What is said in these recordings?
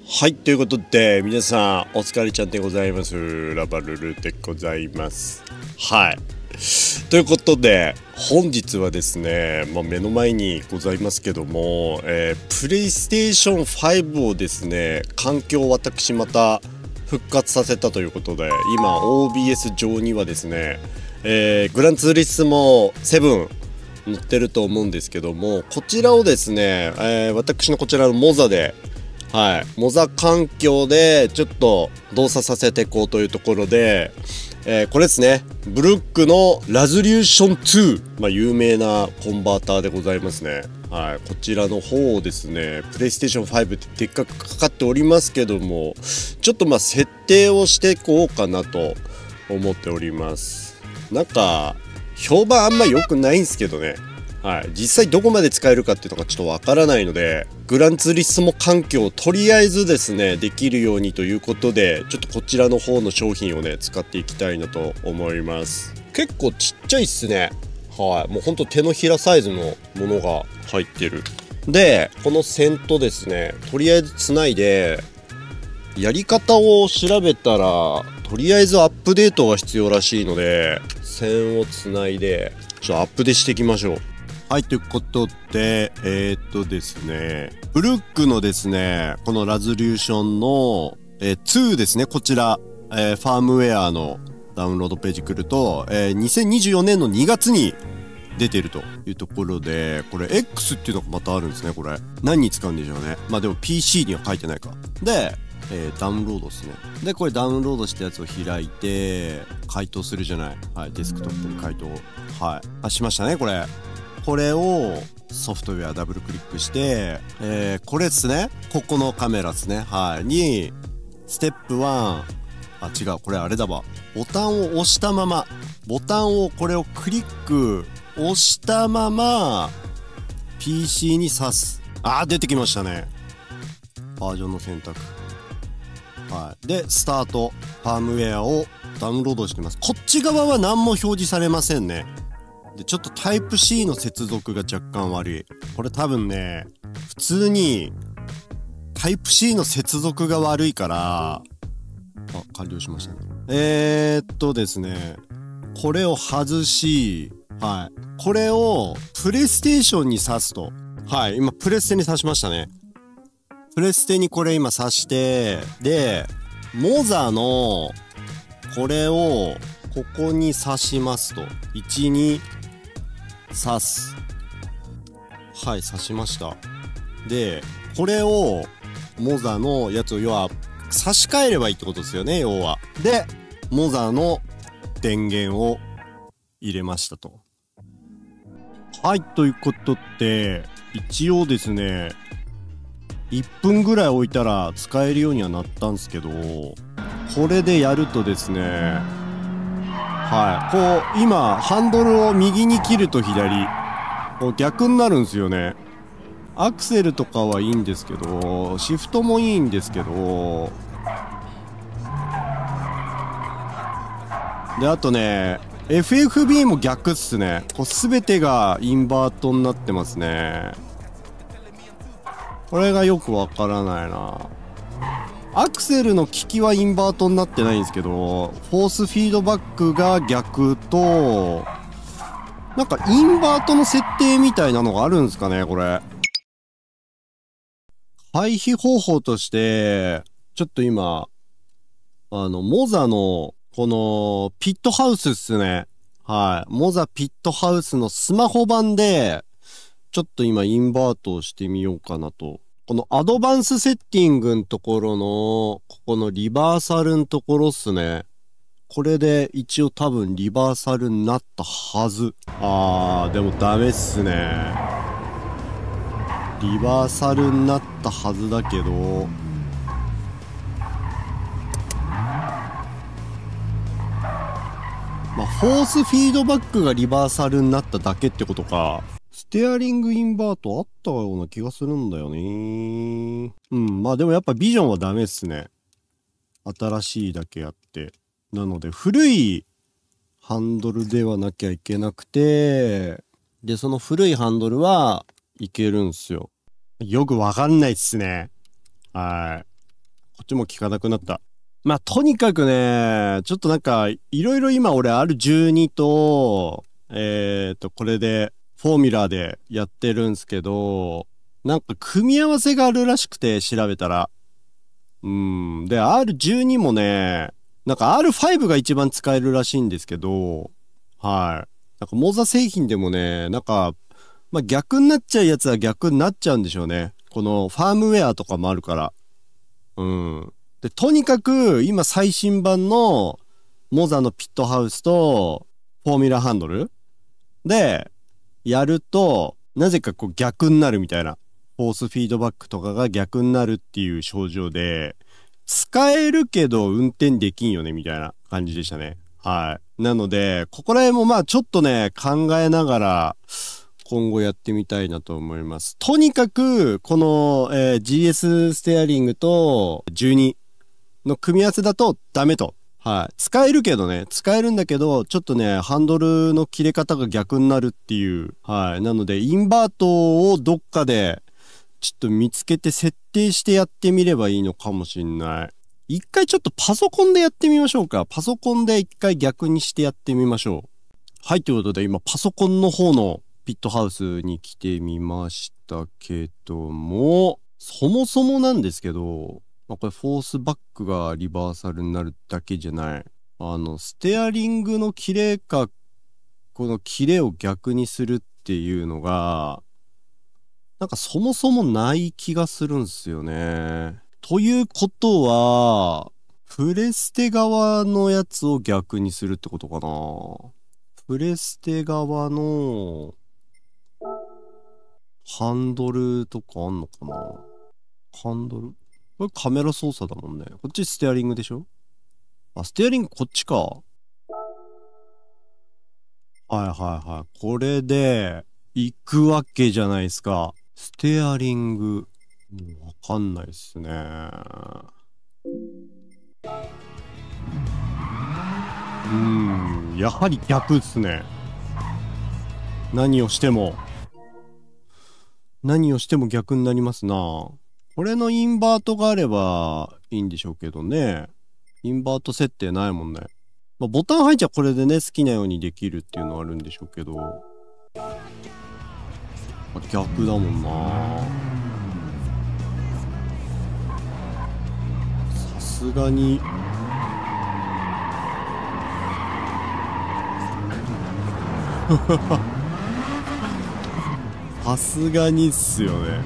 はい、ということで、皆さん、お疲れちゃんでございます。ラバルルでございます。はい。ということで、本日はですね、目の前にございますけども、プレイステーション5をですね、環境を私また復活させたということで、今、OBS 上にはですね、グランツーリスモ7載ってると思うんですけども、こちらをですね、私のこちらのモザで、モザ環境でちょっと動作させていこうというところで、これですね、ブルックのラズリューション2、有名なコンバーターでございますね。こちらの方をですね、プレイステーション5ってでっかくかかっておりますけども、ちょっと設定をしていこうかなと思っております。なんか評判あんま良くないんですけどね。実際どこまで使えるかっていうのがちょっとわからないので、グランツーリスモ環境をとりあえずですねできるようにということで、ちょっとこちらの方の商品をね使っていきたいなと思います。結構ちっちゃいっすね。もうほんと手のひらサイズのものが入ってる。でこの線とですね、とりあえずつないで、やり方を調べたらとりあえずアップデートが必要らしいので、線をつないでちょっとアップデしていきましょう。ということで、ですね、ブルックのですね、このラズリューションの、2ですね、こちら、ファームウェアのダウンロードページ来ると、2024年の2月に出てるというところで、これ X っていうのがまたあるんですね、これ。何に使うんでしょうね。でも PC には書いてないか。で、ダウンロードですね。で、これダウンロードしたやつを開いて、解凍するじゃない。デスクトップに解凍。しましたね、これ。これをソフトウェアダブルクリックして、これですね。ここのカメラですね。に、ステップ1、違う、これあれだわ。ボタンを押したまま、これをクリック、押したまま、PC に挿す。出てきましたね。バージョンの選択。で、スタート。ファームウェアをダウンロードしてます。こっち側は何も表示されませんね。で、ちょっとタイプ C の接続が若干悪い。これ多分ね、普通にタイプ C の接続が悪いから、完了しましたね。ですね、これを外し、これをプレイステーションに挿すと。今プレステに挿しましたね。プレステにこれ今挿して、で、モザのこれをここに挿しますと。1、2、挿す。挿しました。で、これを、モザのやつを、要は、差し替えればいいってことですよね、要は。で、モザの電源を入れましたと。ということで、一応ですね、1分ぐらい置いたら使えるようにはなったんですけど、これでやるとですね、こう、今、ハンドルを右に切ると左、こう逆になるんですよね。アクセルとかはいいんですけど、シフトもいいんですけど、で、あとね、FFB も逆っすね。こう、すべてがインバートになってますね。これがよくわからないな。アクセルの利きはインバートになってないんですけど、フォースフィードバックが逆と、なんかインバートの設定みたいなのがあるんですかね、これ。回避方法として、ちょっと今、モザの、この、ピットハウスっすね。モザピットハウスのスマホ版で、ちょっと今インバートをしてみようかなと。このアドバンスセッティングのところの、ここのリバーサルのところっすね。これで一応多分リバーサルになったはず。でもダメっすね。リバーサルになったはずだけど、フォースフィードバックがリバーサルになっただけってことか。ステアリングインバートあったような気がするんだよね。でもやっぱビジョンはダメっすね。新しいだけあって。なので古いハンドルではなきゃいけなくて、で、その古いハンドルはいけるんすよ。よくわかんないっすね。 ちも効かなくなった。まあ、とにかくね、ちょっとなんか、いろいろ今俺 R12 と、これで、フォーミュラーでやってるんすけど、なんか組み合わせがあるらしくて調べたら。で、R12 もね、なんか R5 が一番使えるらしいんですけど、はい。なんかモザ製品でもね、なんか、まあ、逆になっちゃうやつは逆になっちゃうんでしょうね。このファームウェアとかもあるから。で、とにかく今最新版のモザのピットハウスとフォーミュラハンドルでやると、なぜかこう逆になるみたいな。フォースフィードバックとかが逆になるっていう症状で、使えるけど運転できんよねみたいな感じでしたね。はい。なので、ここら辺もまあちょっとね、考えながら今後やってみたいなと思います。とにかく、この、GS ステアリングと12の組み合わせだとダメと。はい。使えるけどね、使えるんだけど、ちょっとね、ハンドルの切れ方が逆になるっていう。はい。なので、インバートをどっかで、ちょっと見つけて設定してやってみればいいのかもしんない。一回ちょっとパソコンでやってみましょうか。パソコンで一回逆にしてやってみましょう。はい、ということで今パソコンの方のピットハウスに来てみましたけども、そもそもなんですけど、これフォースバックがリバーサルになるだけじゃない。ステアリングのキレか、このキレを逆にするっていうのが、なんかそもそもない気がするんすよね。ということは、プレステ側のやつを逆にするってことかな。プレステ側のハンドルとかあんのかな。ハンドルこれカメラ操作だもんね。こっちステアリングでしょ。あ、ステアリングこっちか。はいはいはい。これで行くわけじゃないですか。ステアリング。わかんないっすね。やはり逆っすね。何をしても逆になりますな。これのインバートがあればいいんでしょうけどね。インバート設定ないもんね。まあ、ボタン配置はこれでね、好きなようにできるっていうのはあるんでしょうけど。逆だもんな。さすがに。さすがにっすよね。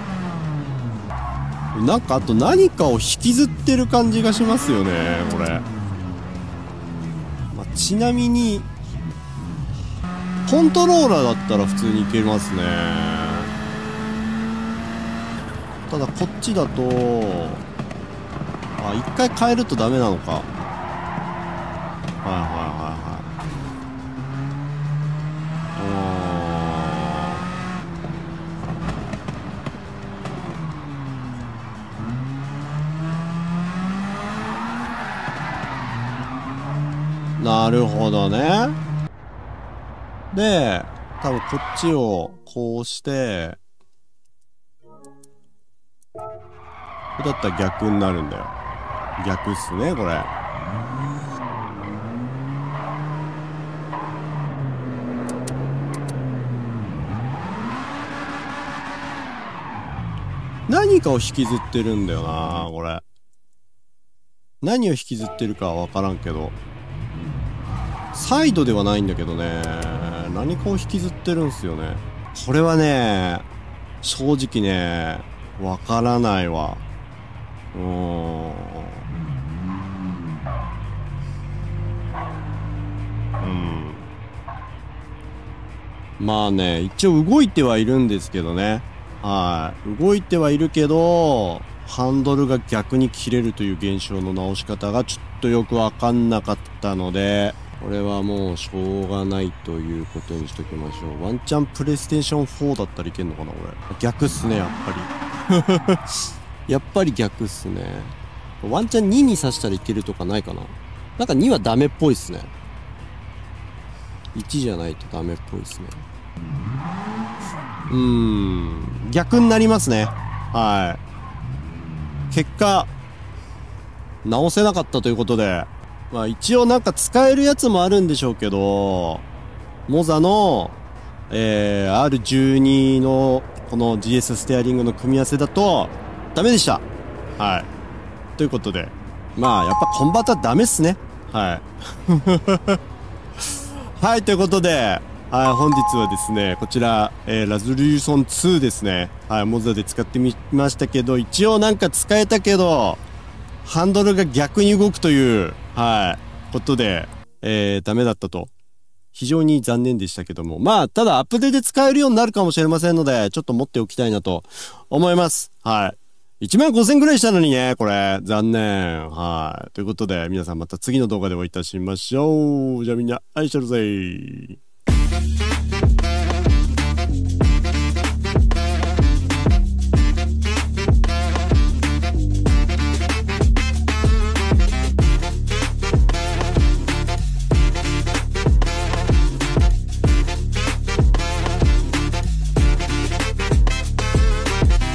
なんかあと何かを引きずってる感じがしますよね、これ。まあ、ちなみに、コントローラーだったら普通にいけますね。ただこっちだと、あ、一回変えるとダメなのか。はいはいはいはい。なるほどね。で、多分こっちをこうして、これだったら逆になるんだよ。逆っすね、これ。何かを引きずってるんだよな、これ。何を引きずってるかはわからんけど。サイドではないんだけどね。何かを引きずってるんすよね。これはね、正直ね、わからないわ。まあね、一応動いてはいるんですけどね。はい。動いてはいるけど、ハンドルが逆に切れるという現象の直し方がちょっとよくわかんなかったので、これはもうしょうがないということにしときましょう。ワンチャンプレイステーション4だったらいけんのかな、これ。逆っすね、やっぱり。やっぱり逆っすね。ワンチャン2に刺したらいけるとかないかな。なんか2はダメっぽいっすね。1じゃないとダメっぽいっすね。逆になりますね。はい。結果、 直せなかったということで、まあ一応なんか使えるやつもあるんでしょうけど、モザの、R12 のこの GS ステアリングの組み合わせだとダメでした。はい。ということで、まあやっぱコンバーターダメっすね。はい。はい、ということで、はい、本日はですね、こちら、ラズリューション2ですね。はい、モザで使ってみましたけど、一応なんか使えたけど、ハンドルが逆に動くという、はい、ことで、ダメだったと。非常に残念でしたけども。まあ、ただアップデートで使えるようになるかもしれませんので、ちょっと持っておきたいなと思います。はい。15,000ぐらいしたのにね、これ。残念。はい。ということで、皆さんまた次の動画でお会いいたしましょう。じゃあみんな、愛してるぜ。